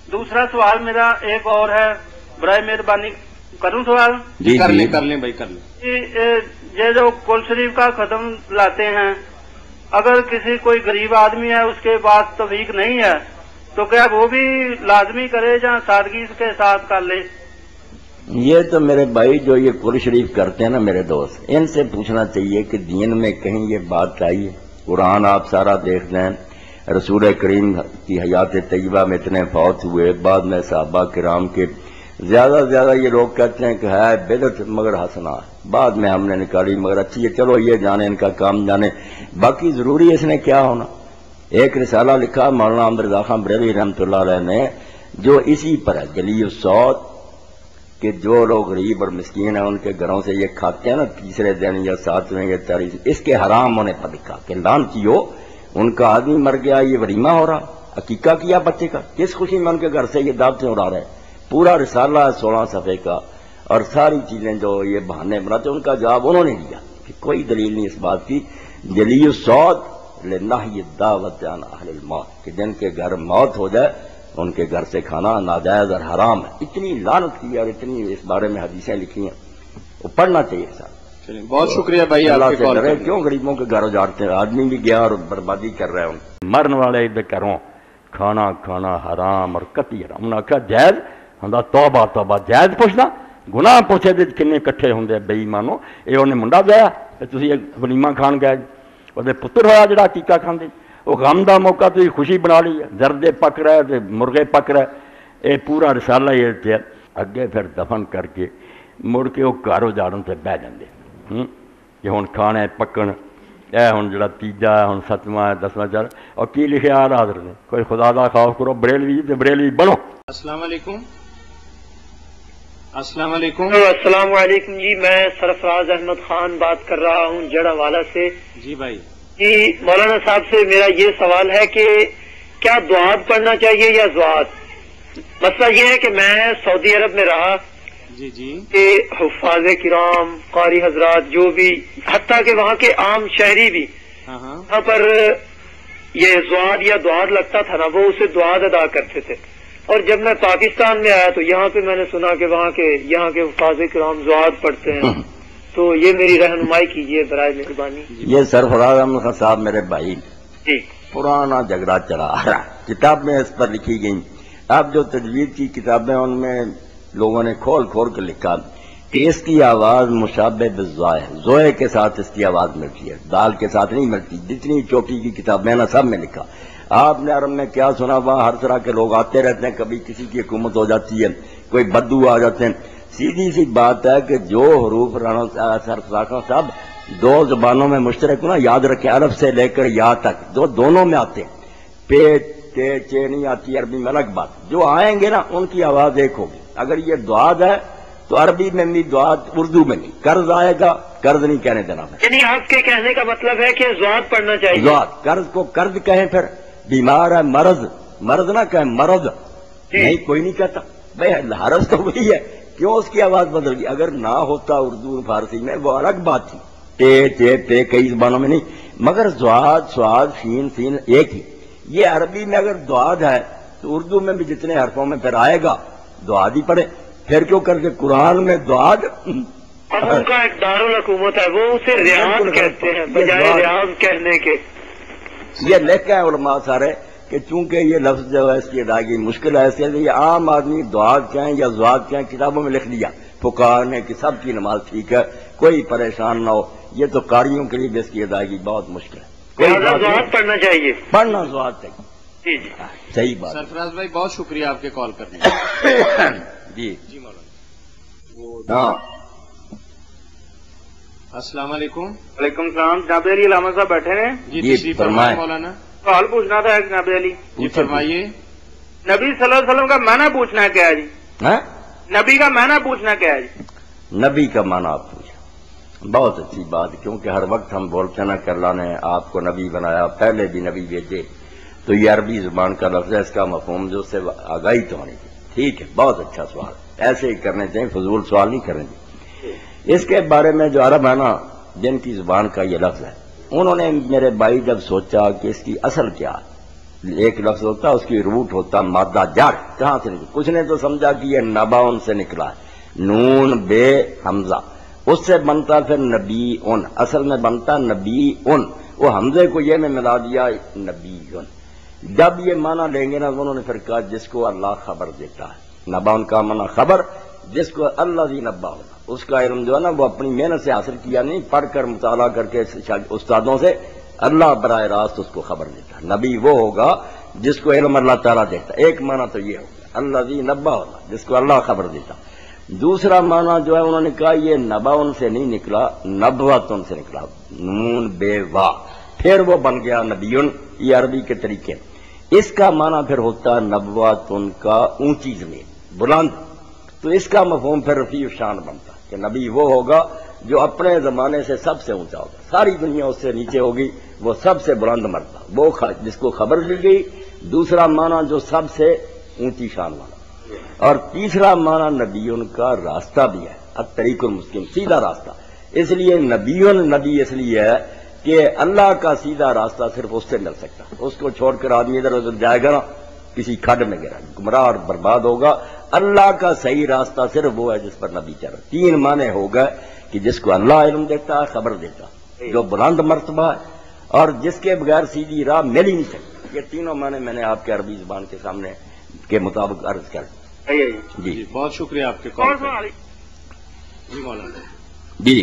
دوسرا سوال میرا ایک اور ہے، برائے مہربانی کروں سوال؟ جی کر لیں بھائی کر لیں۔ یہ جو کل شریف کا ختم لاتے ہیں، اگر کسی کوئی غریب آدمی ہے اس کے پاس توفیق نہیں ہے تو کیا وہ بھی لازمی کرے یا سادگی کے ساتھ کر لے؟ یہ تو میرے بھائی جو یہ قرآن شریف کرتے ہیں نا میرے دوست، ان سے پوچھنا چاہیے کہ دین میں کہیں یہ بات آئی ہے؟ قرآن آپ سارا دیکھ لیں، رسول کریم کی حیات طیبہ میں اتنے فوت ہوئے، بعد میں صحابہ کرام کے زیادہ سے زیادہ یہ لوگ کہتے ہیں کہ ہے بدعت مگر حسنہ، بعد میں ہم نے نکالی مگر اچھی ہے، چلو یہ جانے ان کا کام جانے، باقی ضروری ہے اس نے کیا ہونا۔ ایک رسالہ لکھا مولانا احمد رضا خان بریلوی رحمۃ اللہ علیہ نے، جو اسی پر ہے جلی الصوت، کہ جو لوگ غریب اور مسکین ہیں ان کے گھروں سے یہ کھاتے ہیں نا تیسرے دن یا ساتویں یا چالیس، اس کے حرام ہونے پر لکھا کہ لعنتیو، ان کا آدمی مر گیا، یہ ولیمہ ہو رہا، عقیقہ کیا بچے کا، کس خوشی میں ان کے گھر سے یہ دعوتیں اڑا رہے ہیں۔ پورا رسالہ ہے 16 صفحے کا، اور ساری چیزیں جو یہ بہانے بناتے ان کا جواب انہوں نے دیا کہ کوئی دلیل نہیں اس بات کی، جلی الصوت لنہی الدعوت عن اہل الموت، کہ جن کے گھر موت ہو جائے ان کے گھر سے کھانا ناجائز اور حرام ہے۔ اتنی لعنت کی اور اتنی اس بارے میں حدیثیں لکھی ہیں، وہ پڑھنا چاہیے سر۔ بہت شکریہ بھائی، اللہ سے ڈرے، کیوں غریبوں کے گھر اجاڑتے ہیں؟ آدمی بھی گیا اور بربادی کر رہے ہیں۔ مرن والے گھروں کھانا کھانا حرام اور قطعی حرام، انہوں نے کہا جائز ہوندا، توبہ توبہ، جائز پوچھنا گناہ پوچھے دے کنے کٹھے ہوندے بے ایمانو، اے انہیں منڈا دیا تے تسی ولیمہ کھان گئے، وہ پتر ہویا جڑا عقیقہ کھاندے، وہ غم دا موقع تو خوشی بنا لی، زردے پک رہے تے مرغے پک رہے، اے پورا رسالہ یہ اگے پھر دفن کر کے مڑ کے وہ گھر اجاڑن سے بہ جاندے کہ ہن کھانے پکن، اے ہن جڑا تیجا ہے، ہن ستواں ہے، 10واں چل، اور کی لکھیا آ حاضر نے، کوئی خدا دا خوف کرو، بریلوی تے بریلوی بنو۔ السلام علیکم۔ السلام علیکم۔ السلام علیکم جی، میں سرفراز احمد خان بات کر رہا ہوں جڑا والا سے۔ جی بھائی۔ جی مولانا صاحب سے میرا یہ سوال ہے کہ کیا دعات پڑھنا چاہیے یا زوات؟ مسئلہ یہ ہے کہ میں سعودی عرب میں رہا، جی جی، کہ حفاظ کرام، قاری حضرات، جو بھی، حتیٰ کہ وہاں کے عام شہری بھی، وہاں پر یہ زوات یا دعات لگتا تھا نا، وہ اسے دعات ادا کرتے تھے۔ اور جب میں پاکستان میں آیا تو یہاں پہ میں نے سنا کہ یہاں کے حفاظ کرام زوات پڑھتے ہیں، تو یہ میری رہنمائی کیجیے برائے مہربانی۔ یہ سرفراز احمد خان صاحب میرے بھائی، جی پرانا جھگڑا چلا آ رہا، کتاب میں اس پر لکھی گئی، اب جو تجوید کی کتابیں ان میں لوگوں نے کھول کھول کر لکھا کہ اس کی آواز مشابہ بالزوئے، زوئے کے ساتھ اس کی آواز ملتی ہے، دال کے ساتھ نہیں ملتی، جتنی چوٹی کی کتابیں نا سب میں لکھا۔ آپ نے عرب میں کیا سنا، وہاں ہر طرح کے لوگ آتے رہتے ہیں، کبھی کسی کی حکومت ہو جاتی ہے، کوئی بدو آ جاتے ہیں۔ سیدھی سی بات ہے کہ جو حروف رانا صاحب دو زبانوں میں مشترک ہونا، یاد رکھیں، عرب سے لے کر یا تک جو دونوں میں آتے ہیں، پیٹ تے چے نہیں آتی عربی میں، الگ بات، جو آئیں گے نا ان کی آواز ایک ہوگی۔ اگر یہ دعات ہے تو عربی میں بھی دعات، اردو میں نہیں، قرض آئے گا، قرض نہیں کہنے دینا۔ یعنی آپ کے کہنے کا مطلب ہے کہ زوات پڑھنا چاہیے؟ زوات، قرض کو قرض کہیں، پھر بیمار ہے مرض، مرض نہ کہیں مرض، نہیں کوئی نہیں کہتا بھائی، حرض تو وہی ہے، کیوں اس کی آواز بدل گئی؟ اگر نہ ہوتا اردو فارسی میں وہ الگ بات تھی، تے کئی زبانوں میں نہیں، مگر زواد سواد شین سین ایک ہی۔ یہ عربی میں اگر دعاد ہے تو اردو میں بھی جتنے حرفوں میں پھر آئے گا دعاد ہی پڑھے، پھر کیوں کر کے قرآن میں دعاد۔ اب ان کا ایک دارالحکومت ہے، وہ اسے ریاض کہتے ہیں بجائے ریاض کہنے کے۔ یہ لکھ کے علماء سارے کہ چونکہ یہ لفظ جو ہے اس کی ادائیگی مشکل ہے، اس لیے یہ عام آدمی دعاد کہیں یا زواد کہیں، کتابوں میں لکھ دیا فقہاء نے کہ سب کی نماز ٹھیک ہے، کوئی پریشان نہ ہو، یہ تو قاریوں کے لیے بھی اس کی ادائیگی بہت مشکل ہے۔ زواد پڑھنا چاہیے، پڑھنا زواد چاہیے، جی جی صحیح بات۔ سرفراز بھائی بہت شکریہ آپ کے کال کرنے جی جی مولانا۔ ہاں، السلام علیکم۔ وعلیکم السلام، جناب علی علامہ صاحب بیٹھے ہیں؟ جی تشریف فرمائیں مولانا۔ سوال پوچھنا تھا جناب علی۔ جی فرمائیے۔ نبی صلی اللہ علیہ وسلم کا معنی پوچھنا ہے کیا ہے جی؟ نبی کا معنی پوچھنا کیا ہے جی؟ نبی کا معنی آپ پوچھیں، بہت اچھی بات، کیونکہ ہر وقت ہم بولتے ہیں نا کہ اللہ نے آپ کو نبی بنایا، پہلے بھی نبی بھیجے، تو یہ عربی زبان کا لفظ ہے، اس کا مفہوم جو اس سے آگاہی تو ہونی چاہیے۔ ٹھیک ہے، بہت اچھا سوال، ایسے ہی کرنے چاہیے، فضول سوال نہیں کرنے چاہیے۔ اس کے بارے میں جو عرب ہے نا، جن کی زبان کا یہ لفظ ہے، انہوں نے میرے بھائی جب سوچا کہ اس کی اصل کیا ہے، ایک لفظ ہوتا اس کی روٹ ہوتا مادہ جڑ، کہاں سے نکلا؟ کچھ نے تو سمجھا کہ یہ نباون سے نکلا ہے، نون بے حمزہ، اس سے بنتا پھر نبی ان، اصل میں بنتا نبی ان، وہ حمزے کو یہ میں ملا دیا نبی ان۔ جب یہ معنی لیں گے نا انہوں نے پھر کہا جس کو اللہ خبر دیتا ہے، نباون کا معنی خبر، جس کو اللہ دی نبا ہونا، اس کا علم جو ہے نا وہ اپنی محنت سے حاصل کیا نہیں، پڑھ کر مطالعہ کر کے استادوں سے، اللہ براہ راست اس کو خبر دیتا ہے۔ نبی وہ ہوگا جس کو علم اللہ تعالیٰ دیتا ہے، ایک معنی تو یہ ہوگا اللہ دی نبا ہونا، جس کو اللہ خبر دیتا۔ دوسرا معنی جو ہے انہوں نے کہا یہ نباون سے نہیں نکلا، نبوتن سے نکلا، نون بے وا، پھر وہ بن گیا نبیون، یہ عربی کے طریقے۔ اس کا معنی پھر ہوتا ہے نبوتن کا اونچی زمین، بلند، تو اس کا مفہوم پھر رفیع شان بنتا کہ نبی وہ ہوگا جو اپنے زمانے سے سب سے اونچا ہوگا، ساری دنیا اس سے نیچے ہوگی، وہ سب سے بلند مرتبہ، وہ جس کو خبر دی گئی۔ دوسرا معنی جو سب سے اونچی شان والا، اور تیسرا معنی نبیون کا راستہ بھی ہے، الطریق المستقیم، سیدھا راستہ۔ اس لیے نبیون نبی اس لیے ہے کہ اللہ کا سیدھا راستہ صرف اس سے مل سکتا، اس کو چھوڑ کر آدمی ادھر ادھر جائے گا نا کسی کھڈ میں گرا، گمراہ اور برباد ہوگا۔ اللہ کا صحیح راستہ صرف وہ ہے جس پر نبی چل۔ تین معنی ہو گئے کہ جس کو اللہ علم دیتا ہے، خبر دیتا، جو بلند مرتبہ ہے، اور جس کے بغیر سیدھی راہ مل ہی نہیں سکتی۔ یہ تینوں معنی میں نے آپ کے عربی زبان کے سامنے کے مطابق عرض کر دی۔ جی بہت شکریہ آپ کے کال پر۔ جی مولانا جی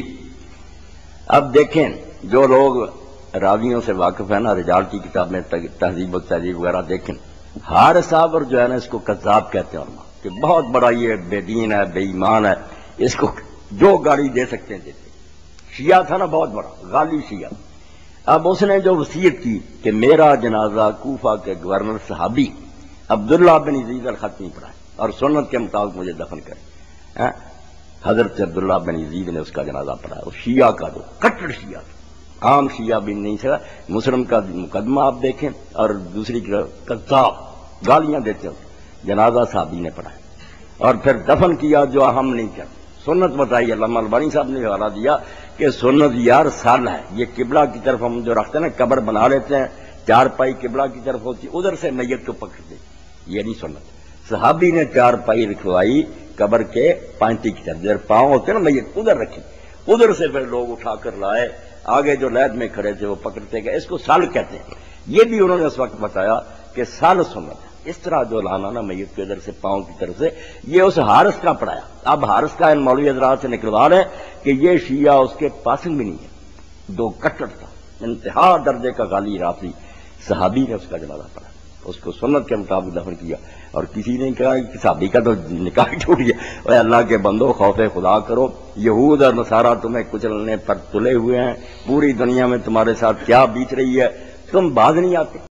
اب دیکھیں جو لوگ راویوں سے واقف ہیں نا، رجال کی کتاب میں تہذیب و تہذیب وغیرہ دیکھیں، حارث صاحب اور جو ہے نا اس کو کذاب کہتے ہیں، کہ بہت بڑا یہ بے دین ہے، بے ایمان ہے، اس کو جو گاڑی دے سکتے ہیں دیتے۔ شیعہ تھا نا بہت بڑا، غالی شیعہ۔ اب اس نے جو وصیت کی کہ میرا جنازہ کوفہ کے گورنر صحابی عبداللہ بن یزید الختمی پڑھائے اور سنت کے مطابق مجھے دفن کرے، حضرت عبداللہ بن یزید نے اس کا جنازہ پڑھایا۔ وہ شیعہ کا جو کٹڑ شیعہ تھا، عام شیعہ بھی نہیں تھا۔ مسلم کا مقدمہ آپ دیکھیں، اور دوسری کذاب گالیاں دیتے ہیں، جنازہ صحابی نے پڑھایا اور پھر دفن کیا، جو ہم نہیں کرتے۔ سنت بتائی، علامہ البانی صاحب نے حوالہ دیا کہ سنت یار سال ہے، یہ قبلہ کی طرف ہم جو رکھتے ہیں نا، قبر بنا لیتے ہیں، چار پائی قبلہ کی طرف ہوتی، ادھر سے میت کو پکڑتے، یہ نہیں سنت۔ صحابی نے چار پائی رکھوائی قبر کے پانتی کی طرف، جب پاؤں ہوتے ہیں نا میت ادھر رکھی، ادھر سے پھر لوگ اٹھا کر لائے، آگے جو لید میں کھڑے تھے وہ پکڑتے گئے۔ اس کو سال کہتے ہیں۔ یہ بھی انہوں نے اس وقت بتایا کہ سال سنت ہے۔ اس طرح جو لانا نا میت کے ادھر سے پاؤں کی طرف سے، یہ اس حارث کا پڑھایا۔ اب حارث کا ان مولوی حضرات سے نکلوا رہے کہ یہ شیعہ اس کے پاسنگ بھی نہیں ہے، دو کٹڑ تھا، انتہا درجے کا غالی رافضی۔ صحابی نے اس کا جنازہ پڑھا، اس کو سنت کے مطابق دفن کیا، اور کسی نے کہا کہ صحابی کا تو نکاح ٹوٹ گیا۔ اے اللہ کے بندو، خوف خدا کرو، یہود اور نصارہ تمہیں کچلنے پر تلے ہوئے ہیں، پوری دنیا میں تمہارے ساتھ کیا بیت رہی ہے، تم باز نہیں آتے۔